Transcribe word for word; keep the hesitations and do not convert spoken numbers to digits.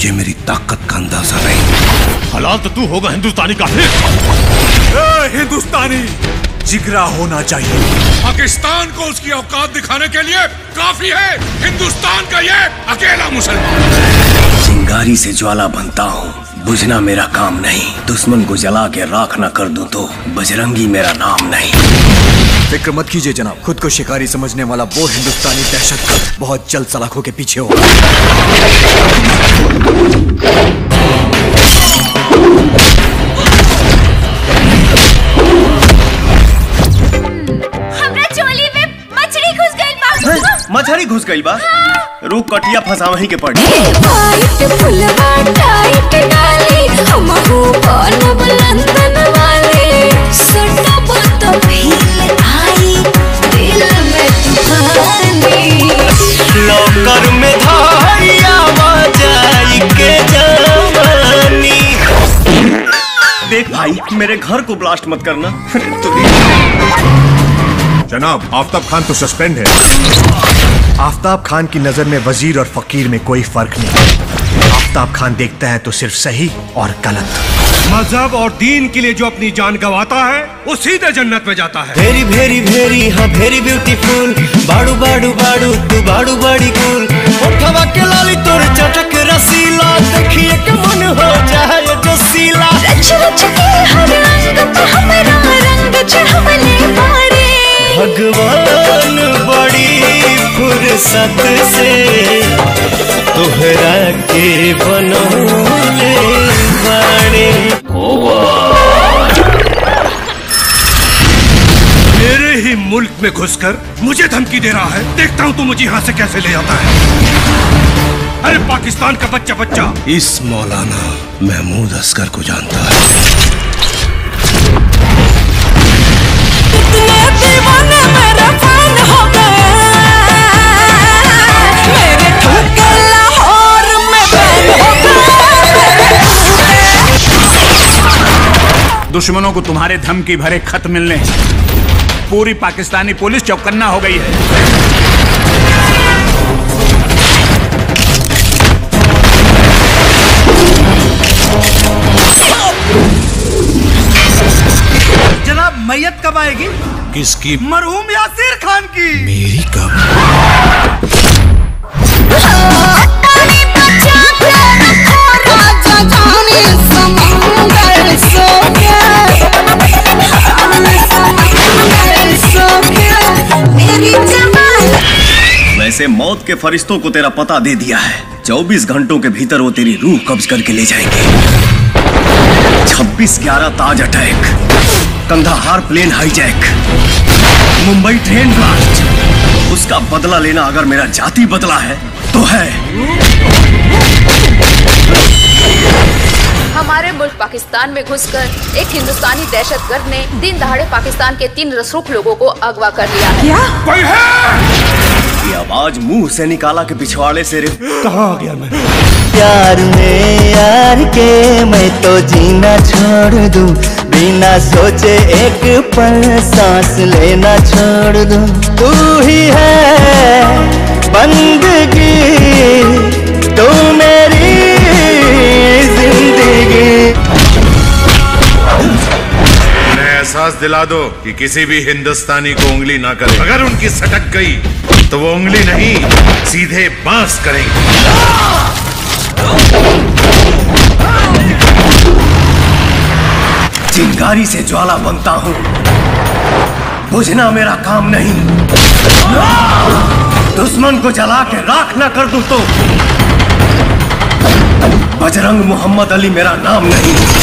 तुझे मेरी ताकत का अंदाजा नहीं। हलाल तो तू होगा हिंदुस्तानी काफिर। हिंदुस्तानी जिगरा होना चाहिए। पाकिस्तान को उसकी औकात दिखाने के लिए काफी है हिंदुस्तान का ये अकेला मुसलमान। चिंगारी से ज्वाला बनता हूँ, बुझना मेरा काम नहीं। दुश्मन को जला के राख न कर दूं तो बजरंगी मेरा नाम नहीं। फिक्र मत कीजिए जनाब, खुद को शिकारी समझने वाला वो हिंदुस्तानी दहशतगर्द बहुत जल्द सलाखों के पीछे होगा। मछली घुस गई बा। हाँ। रूप कटिया फंसा वहीं के पड़। लॉकर में धारिया बजाई के जवानी। देख भाई, मेरे घर को ब्लास्ट मत करना। जनाब, आफ्ताब खान तो सस्पेंड है। आफ्ताब खान की नजर में वजीर और फकीर में कोई फर्क नहीं। आफ्ताब खान देखता है तो सिर्फ सही और गलत। मजहब और दीन के लिए जो अपनी जान गंवाता है वो सीधे जन्नत में जाता है। भेरी भेरी भेरी हाँ भेरी ब्यूटीफुल। बाड़ू बाड़ू बाड़ू तू बाड़ू बड़ी कूल। उठवा के लाली तोर चटक रसीला। देखिए के मन हो जाए जो सीला। रच रच के हर रंग पे हमारा रंग चढ़वले पारे। भगवान बड़ी फुर्सत से तोहरा के बनौले बाड़े। मेरे ही मुल्क में घुसकर मुझे धमकी दे रहा है। देखता हूँ तू मुझे यहाँ से कैसे ले आता है। अरे पाकिस्तान का बच्चा बच्चा इस मौलाना महमूद असगर को जानता है। दुश्मनों को तुम्हारे धमकी भरे खत मिलने पूरी पाकिस्तानी पुलिस चौकन्ना हो गई है। जनाब, मैयत कब आएगी? किसकी? मरहूम यासिर खान की। मेरी कब? वैसे मौत के फरिश्तों को तेरा पता दे दिया है। चौबीस घंटों के भीतर वो तेरी रूह कब्ज करके ले जाएंगे। छब्बीस ग्यारह Taj attack, Kandahar plane hijack, Mumbai train blast. उसका बदला लेना अगर मेरा जाति बदला है तो है। हमारे मुल्क पाकिस्तान में घुसकर एक हिंदुस्तानी दहशतगर्द ने दिन दहाड़े पाकिस्तान के तीन रसूख लोगों को अगवा कर लिया है। क्या? कोई है? ये आवाज मुंह से निकाला के पिछवाड़े से रे। कहाँ आ गया मैं? प्यार में यार के मैं तो जीना छोड़ दूं। बिना सोचे एक पल सांस लेना छोड़ दूं। तू ही है बंदगी, तू मेरी एहसास दिला दो कि किसी भी हिंदुस्तानी को उंगली ना करे। अगर उनकी सटक गई तो वो उंगली नहीं सीधे बांस करेंगे। चिंगारी से ज्वाला बनता हूँ, बुझना मेरा काम नहीं। दुश्मन को जला के राख ना कर दूं तो बजरंग मोहम्मद अली मेरा नाम नहीं।